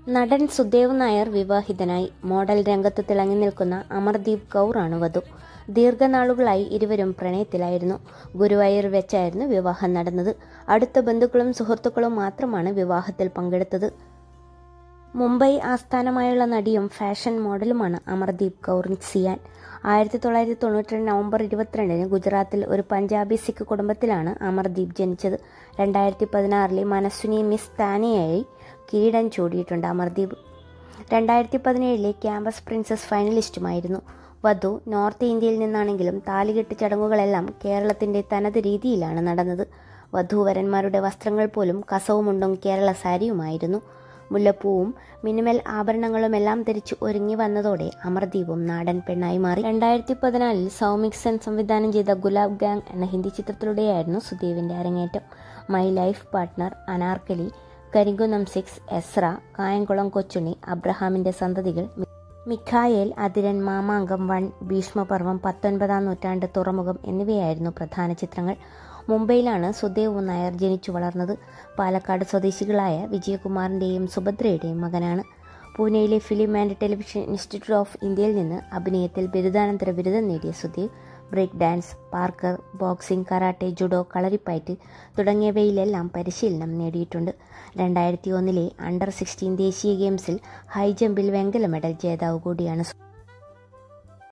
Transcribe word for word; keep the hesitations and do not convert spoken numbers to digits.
നടൻ സുദേവ് നായർ വിവാഹിതനായി. മോഡൽ രംഗത്ത് തിളങ്ങി നിൽക്കുന്ന അമർദീപ് കൗർ ആണ് വധു. ദീർഘനാളുകളായി ഇരുവരും പ്രണയത്തിലായിരുന്നു. ഗുരുവായൂർ വെച്ചായിരുന്നു വിവാഹം നടന്നത്. അടുത്ത ബന്ധുക്കളും സുഹൃത്തുക്കളും മാത്രമാണ് വിവാഹത്തിൽ പങ്കെടുത്തത്. മുംബൈ ആസ്ഥാനമായുള്ള നടിയും ഫാഷൻ മോഡലുമാണ് അമർദീപ് കൗർ സിയാൻ. ആയിരത്തി തൊള്ളായിരത്തി തൊണ്ണൂറ്റി രണ്ട് നവംബർ ഇരുപത്തിരണ്ടിന് ഗുജറാത്തിൽ ഒരു പഞ്ചാബി സിഖ് കുടുംബത്തിലാണ് അമർദീപ് ജനിച്ചത്. രണ്ടായിരത്തി പതിനാറിലെ മനസ്വിനി മിസ് താനെയായി കിരീടം ചൂടിയിട്ടുണ്ട് അമർദീപ്. രണ്ടായിരത്തി പതിനേഴിലെ ക്യാമ്പസ് പ്രിൻസസ് ഫൈനലിസ്റ്റുമായിരുന്നു. വധു നോർത്ത് ഇന്ത്യയിൽ നിന്നാണെങ്കിലും താലികെട്ട് ചടങ്ങുകളെല്ലാം കേരളത്തിന്റെ തനത് രീതിയിലാണ് നടന്നത്. വധൂവരന്മാരുടെ വസ്ത്രങ്ങൾ പോലും കസവുമുണ്ടും കേരള സാരിയുമായിരുന്നു. മുല്ലപ്പൂവും മിനിമൽ ആഭരണങ്ങളുമെല്ലാം ധരിച്ച് ഒരുങ്ങി വന്നതോടെ അമർദീപും നാടൻ പെണ്ണായി മാറി. രണ്ടായിരത്തി പതിനാലിൽ സൗമിക് സെൻ സംവിധാനം ചെയ്ത ഗുലാബ് ഗാങ് എന്ന ഹിന്ദി ചിത്രത്തിലൂടെയായിരുന്നു സുദേവിന്റെ അരങ്ങേറ്റം. My life partner, Anarkali, Karinkunnam six, Ezra, Kayamkulam Kochunni, അബ്രഹാമിന്റെ സന്തതികൾ, മിഖായേൽ, അതിരൻ, മാമാങ്കം വൺ, ഭീഷ്മപർവം, പത്തൊൻപതാം നൂറ്റാണ്ട്, തുറമുഖം എന്നിവയായിരുന്നു പ്രധാന ചിത്രങ്ങൾ. മുംബൈയിലാണ് സുദേവ് നായർ ജനിച്ചു വളർന്നത്. പാലക്കാട് സ്വദേശികളായ വിജയകുമാറിന്റെയും സുഭദ്രയുടെയും മകനാണ്. പൂനെയിലെ film and television institute of ഇന്ത്യയിൽ നിന്ന് അഭിനയത്തിൽ ബിരുദാനന്തര ബിരുദം നേടിയ Sudev break dance, parkour, boxing, karate, judo, Kalaripayattu തുടങ്ങിയവയിലെല്ലാം പരിശീലനം നേടിയിട്ടുണ്ട്. രണ്ടായിരത്തി ഒന്നിലെ അണ്ടർ സിക്സ്റ്റീൻ ദേശീയ ഗെയിംസിൽ ഹൈജമ്പിൽ വെങ്കല മെഡൽ ജേതാവ് കൂടിയാണ്.